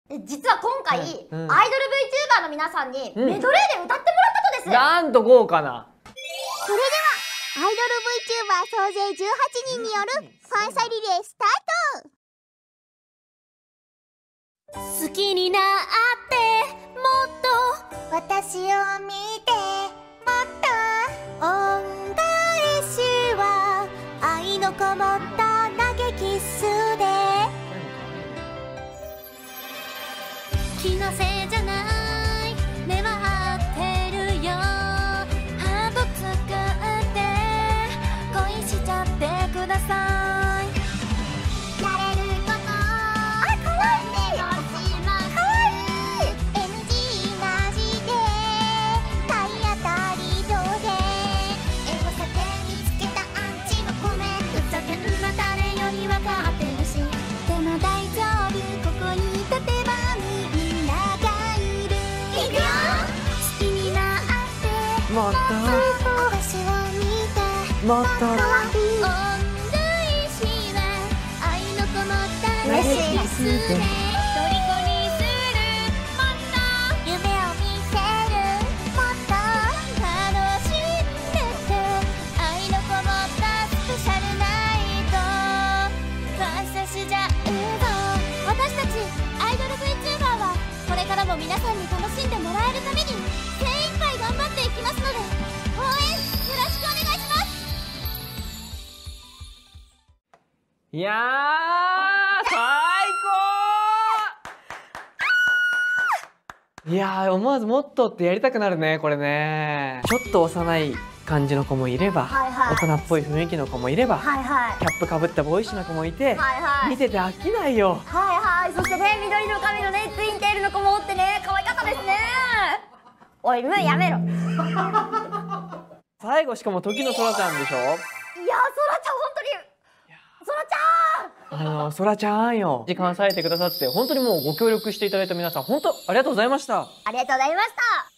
実は今回、アイドル VTuber の皆さんにメドレーで歌ってもらったとです。 なんと豪華な。 それではアイドル VTuber 総勢18人によるファンサリレースタート。好きになってもっと私を見てもっと恩返しは愛のこもった投げキッスで気のせいじゃない目は合ってるよハート作って恋しちゃってくださいやれることあかわいいかわいい NG なしで体当たり上でエゴサで見つけたアンチのコメントふざけんな誰よりわかってるしでも大丈夫ここに立てばみんながいるいくよ好きになってもっと私を見てもっと恩返しは愛のこもったメッセージスで虜にするもっと夢を見せるもっと楽しんでて愛のこもったスペシャルナイト感謝しちゃうぞ私たちアイドル VTuber はこれからも皆さんに楽しんでもらえるために精一杯頑張っていきますので応援よろしくお願いします。 いやー、最高。いやー、思わずもっとってやりたくなるね、これね。ちょっと幼い感じの子もいれば、大人っぽい雰囲気の子もいれば、キャップかぶったボーイッシュな子もいて、見てて飽きないよ。 そしてね、緑の髪のね、ツインテールの子もおってね、可愛かったですね。おい、やめろ。 最後しかも時の空ちゃんでしょ。 いや、そらちゃん、本当に。そらちゃん。 そらちゃんよ。時間割いてくださって、本当にもうご協力していただいた皆さん、本当ありがとうございました。 ありがとうございました。